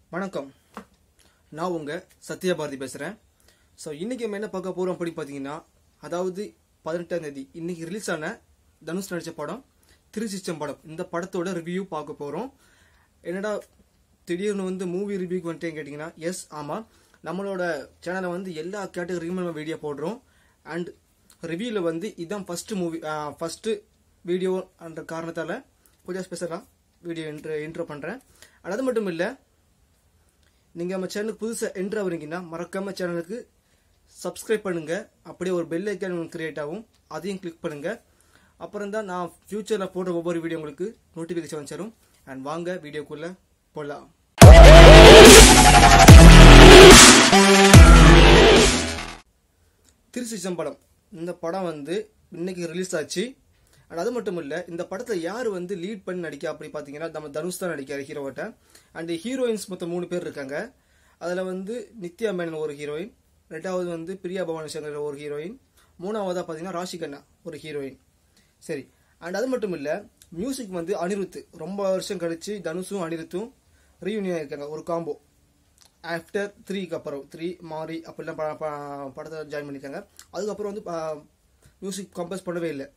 வணக்கம். நான் உங்க சத்யபாரதி பேசுறேன். ஸோ இன்னைக்கு நம்ம என்ன பார்க்க போறோம் அப்படி பார்த்தீங்கன்னா, அதாவது 18ஆம் தேதி இன்னைக்கு ரிலீஸ் ஆன தனுஷ் நடிச்ச படம் திருச்சிச்சம்பலம். இந்த படத்தோட ரிவ்யூ பார்க்க போறோம். என்னடா திடீர்னு மூவி ரிவ்யூக்கு வந்துட்டேன்னு கேட்டிங்கன்னா, எஸ் ஆமாம், நம்மளோட சேனலை எல்லா கேட்டகரியும் நம்ம வீடியோ போடுறோம். அண்ட் ரிவ்யூவில் இதுதான் ஃபர்ஸ்ட் வீடியோன்ற காரணத்தால் கொஞ்சம் ஸ்பெஷலாக வீடியோ இன்ட்ரோ பண்ணுறேன். அது மட்டும் இல்லை, நீங்கள் நம்ம சேனலுக்கு புதுசாக என்ட்ரு ஆகுறீங்கன்னா மறக்காம சேனலுக்கு சப்ஸ்கிரைப் பண்ணுங்கள். அப்படியே ஒரு பெல் ஐக்கான் கிரியேட் ஆகும், அதையும் கிளிக் பண்ணுங்கள். அப்புறம் தான் நான் ஃபியூச்சரில் போடுற ஒவ்வொரு வீடியோ உங்களுக்கு நோட்டிஃபிகேஷன் வந்துடும். அண்ட் வாங்க வீடியோக்குள்ளே போகலாம். திருச்சிச்சம்பலம் இந்த படம் இன்னைக்கு ரிலீஸ் ஆச்சு. அண்ட் அது மட்டும் இல்லை, இந்த படத்தில் யார் லீட் பண்ணி நடிக்க அப்படி பார்த்தீங்கன்னா நம்ம தனுஷ் தான் நடிக்காரு ஹீரோட்ட. அண்ட் ஹீரோயின்ஸ் மொத்தம் 3 பேர் இருக்காங்க. அதில் நித்யா மேனன் ஒரு ஹீரோயின், ரெண்டாவது பிரியா பவானி சங்கர் ஒரு ஹீரோயின், மூணாவதாக பார்த்தீங்கன்னா ராஷிகண்ணா ஒரு ஹீரோயின். சரி, அண்ட் அது மட்டும் இல்லை, மியூசிக் அனிருத். ரொம்ப வருஷம் கழிச்சு தனுஷும் அனிருத்தும் ரீயூனியன் இருக்காங்க, ஒரு காம்போ. ஆஃப்டர் 3க்கு அப்புறம் 3 மாறி அப்படிலாம் படத்தை ஜாயின் பண்ணியிருக்காங்க. அதுக்கப்புறம் மியூசிக் கம்போஸ் பண்ணவே இல்லை.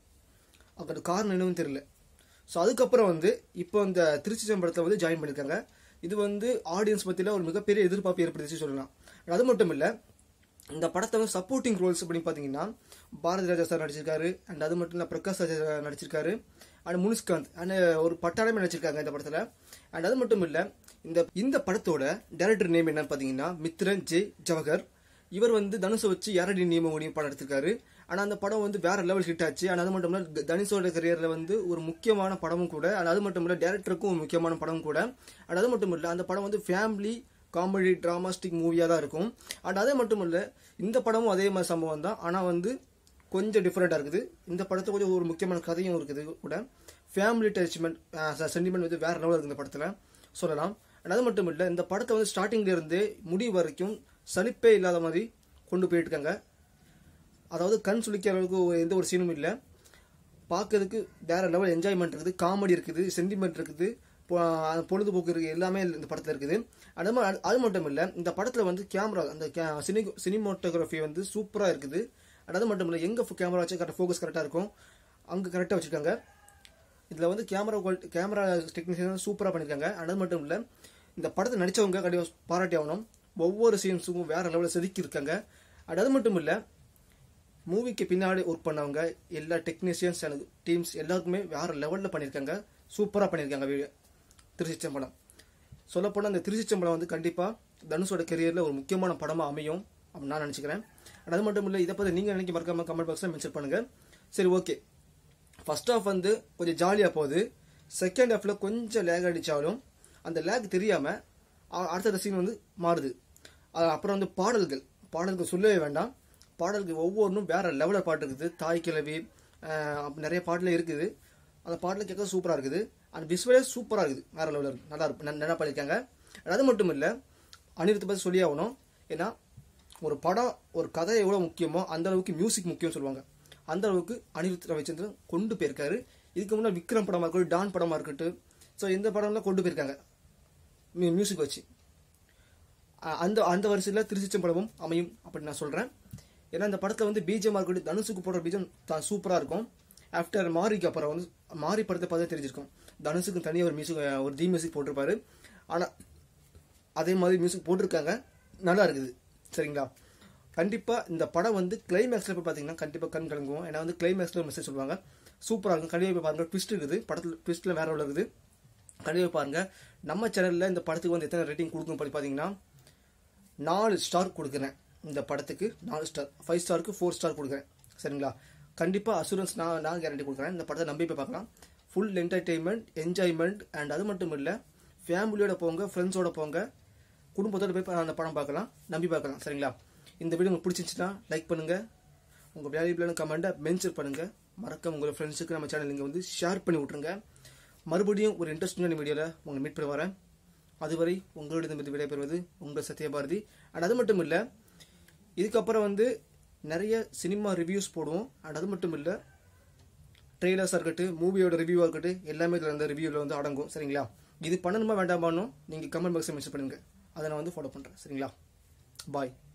அது காரணம் என்னன்னு தெரியல. ஸோ அதுக்கப்புறம் இப்போ இந்த திருச்சிச்சம்பலத்தை ஜாயின் பண்ணியிருக்காங்க. இது ஆடியன்ஸ் பற்றியில் ஒரு மிகப்பெரிய எதிர்பார்ப்பு ஏற்படுத்தி சொல்லலாம். அது மட்டும் இல்லை, இந்த படத்தை சப்போர்ட்டிங் ரோல்ஸ் அப்படின்னு பார்த்தீங்கன்னா பாரதி ராஜா சார் நடிச்சிருக்காரு. அண்ட் அது மட்டும் இல்லை, பிரகாஷ் ராஜா நடிச்சிருக்காரு. அண்ட் முனிஷ்காந்த் அண்ட் ஒரு பட்டாளமே நடிச்சிருக்காங்க இந்த படத்தில். அண்ட் அது மட்டும் இல்லை, இந்த படத்தோட டைரக்டர் நேம் என்னன்னு பார்த்தீங்கன்னா மித்ரன் ஜே ஜவஹர். இவர் தனுஷை வச்சு யாரடி நியம முடியும் படம் எடுத்திருக்காரு. ஆனால் அந்த படம் வேற லெவல் ஹிட் ஆச்சு. ஆனால் அது மட்டும் இல்லை, தனுஷோட கரியரில் ஒரு முக்கியமான படமும் கூட. அது மட்டும் இல்லை, டேரக்டருக்கும் ஒரு முக்கியமான படமும் கூட. அண்ட் அது மட்டும் இல்லை, அந்த படம் ஃபேமிலி காமெடி டிராமாஸ்டிக் மூவியாக தான் இருக்கும். அண்ட் அதே மட்டும் இல்லை, இந்த படமும் அதே மாதிரி சம்பவம் தான். ஆனால் கொஞ்சம் டிஃப்ரெண்டாக இருக்குது. இந்த படத்தில் கொஞ்சம் ஒரு முக்கியமான கதையும் இருக்குது கூட. ஃபேமிலி டச்மெண்ட் சென்டிமெண்ட் வேற லெவல் இருக்குது இந்த படத்தில் சொல்லலாம். அண்ட் அது மட்டும் இல்லை, இந்த படத்தை ஸ்டார்டிங்ல இருந்து முடிவு வரைக்கும் சலிப்பே இல்லாத மாதிரி கொண்டு போயிட்டு இருக்காங்க. அதாவது கண் சுளிக்கிற அளவுக்கு எந்த ஒரு சீனும் இல்லை. பார்க்கறதுக்கு வேற லெவல் என்ஜாய்மெண்ட் இருக்குது, காமெடி இருக்குது, சென்டிமெண்ட் இருக்குது, பொழுதுபோக்கு இருக்குது, எல்லாமே இந்த படத்தில் இருக்குது. அது மட்டும் இல்லை, இந்த படத்தில் கேமரா அந்த சினிமோட்டோகிராஃபி சூப்பராக இருக்குது. அது மட்டும் இல்லை, எங்கே கேமரா வச்சு கரெக்டாக ஃபோக்கஸ் கரெக்டாக இருக்கும் அங்கே கரெக்டாக வச்சுருக்காங்க. இதில் கேமரா டெக்னீஷியன் சூப்பராக பண்ணியிருக்காங்க. அது மட்டும் இல்லை, இந்த படத்தை நடித்தவங்க கண்டிப்பாக பாராட்டி ஆகணும். ஒவ்வொரு சீன்ஸுக்கும் வேற லெவலில் செதுக்கி இருக்காங்க. அது மட்டும் இல்லை, மூவிக்கு பின்னாடி ஒர்க் பண்ணவங்க எல்லா டெக்னீஷியன்ஸ் அண்ட் டீம்ஸ் எல்லாருக்குமே வேற லெவலில் பண்ணியிருக்காங்க, சூப்பராக பண்ணியிருக்காங்க. திருச்சிச்சம்பலம் சொல்லப்போனால் அந்த திருச்சிச்சம்பலம் கண்டிப்பாக தனுஷோட கெரியரில் ஒரு முக்கியமான படமாக அமையும் அப்படின்னு நான் நினச்சிக்கிறேன். அது மட்டும் இல்லை, இதை பற்றி நீங்கள் நினைக்க மறக்காம கமெண்ட் பாக்ஸில் மென்ஷன் பண்ணுங்கள். சரி, ஓகே. ஃபர்ஸ்ட் ஹாஃப் கொஞ்சம் ஜாலியாக போகுது. செகண்ட் ஹாஃபில் கொஞ்சம் லேக் அடித்தாலும் அந்த லேக் தெரியாமல் அடுத்த சீன் மாறுது. அப்புறம் பாடல்கள் சொல்லவே வேண்டாம். பாடல்கள் ஒவ்வொன்றும் வேற லெவலில் பாட்டு இருக்குது. தாய் கிழவி நிறைய பாட்டில் இருக்குது. அந்த பாட்டில் கேட்க சூப்பராக இருக்குது. அந்த விசுவலே சூப்பராக இருக்குது, வேற லெவலில் இருக்குது, நல்லா பண்ணியிருக்காங்க. அது மட்டும் இல்லை, அனிருத்தை பற்றி சொல்லி ஆகணும். ஏன்னா ஒரு படம் ஒரு கதை எவ்வளோ முக்கியமோ அந்த அளவுக்கு மியூசிக் முக்கியம் சொல்லுவாங்க. அந்த அளவுக்கு அனிருத் ரவிச்சந்திரன் கொண்டு போயிருக்காரு. இதுக்கு முன்னாடி விக்ரம் படமாக இருக்கட்டும், டான் படமாக இருக்கட்டும், ஸோ இந்த படம்லாம் கொண்டு போயிருக்காங்க மியூசிக் வச்சு. அந்த வரிசையில் திருச்சிச்சம்பலமும் அமையும் அப்படின்னு நான் சொல்கிறேன். ஏன்னா இந்த படத்தில் பிஜிஎம் இருக்கட்டும், தனுஷுக்கு போடுற பிஜிஎம் தான் சூப்பராக இருக்கும். ஆஃப்டர் மாரிக்கு அப்புறம் மாரி படத்தை பார்த்தா தெரிஞ்சிருக்கும், தனுஷுக்கு தனியாக ஒரு மியூசிக், ஒரு டி மியூசிக் போட்டிருப்பாரு. ஆனால் அதே மாதிரி மியூசிக் போட்டிருக்காங்க, நல்லா இருக்குது. சரிங்களா? கண்டிப்பாக இந்த படம் கிளைமேக்ஸில் போய் பார்த்தீங்கன்னா கண்டிப்பாக கண் கலங்குவோம். ஏன்னா கிளைமேக்ஸில் ஒரு மெசேஜ் சொல்லுவாங்க, சூப்பராக இருக்கும். கண்டிப்பாக போய் பாருங்கள். ட்விஸ்ட் இருக்குது படத்தில், ட்விஸ்ட்டில் வேற உள்ள இருக்குது. கண்டிப்பாக பாருங்கள். நம்ம சேனலில் இந்த படத்துக்கு எத்தனை ரேட்டிங் கொடுக்கணும் பார்த்தீங்கன்னா 4 ஸ்டார் கொடுக்குறேன். இந்த படத்துக்கு 4 ஸ்டார், 5 ஸ்டாருக்கு 4 ஸ்டார் கொடுக்குறேன். சரிங்களா? கண்டிப்பாக அசூரன்ஸ் நான் கேரண்டி கொடுக்குறேன். இந்த படத்தை நம்பி போய் பார்க்கலாம். Full entertainment, enjoyment. அண்ட் அது மட்டும் இல்லை, ஃபேமிலியோட போங்க, ஃப்ரெண்ட்ஸோட போங்க, குடும்பத்தோட போய் அந்த படம் பார்க்கலாம், நம்பி பார்க்கலாம். சரிங்களா? இந்த வீடியோ உங்களுக்கு பிடிச்சிருந்துச்சுன்னா லைக் பண்ணுங்கள், உங்கள் வேல்யூபிளான கமெண்ட்டை மென்ஷன் பண்ணுங்கள், மறக்காம உங்கள் ஃப்ரெண்ட்ஸுக்கு நம்ம சேனல் நீங்கள் ஷேர் பண்ணி விட்ருங்க. மறுபடியும் ஒரு இன்ட்ரெஸ்டிங்கான வீடியோவில் உங்களை மீட் பண்ண வரேன். அதுவரை உங்களிடம் விடைபெறுவது உங்கள் சத்யபாரதி. அண்ட் அது மட்டும் இல்லை, இதுக்கப்புறம் நிறைய சினிமா ரிவ்யூஸ் போடுவோம். அண்ட் அது மட்டும் இல்லை, ட்ரெய்லர்ஸாக இருக்கட்டும், மூவியோட ரிவ்யூவாக இருக்கட்டும், எல்லாமே இதில் அந்த ரிவ்யூவில் அடங்கும். சரிங்களா? இது பண்ணணுமா வேண்டாமான்னு நீங்கள் கமெண்ட் பாக்ஸில் மென்ஷன் பண்ணுங்கள். அதை நான் வந்து ஃபாலோ பண்ணுறேன். சரிங்களா? பாய்.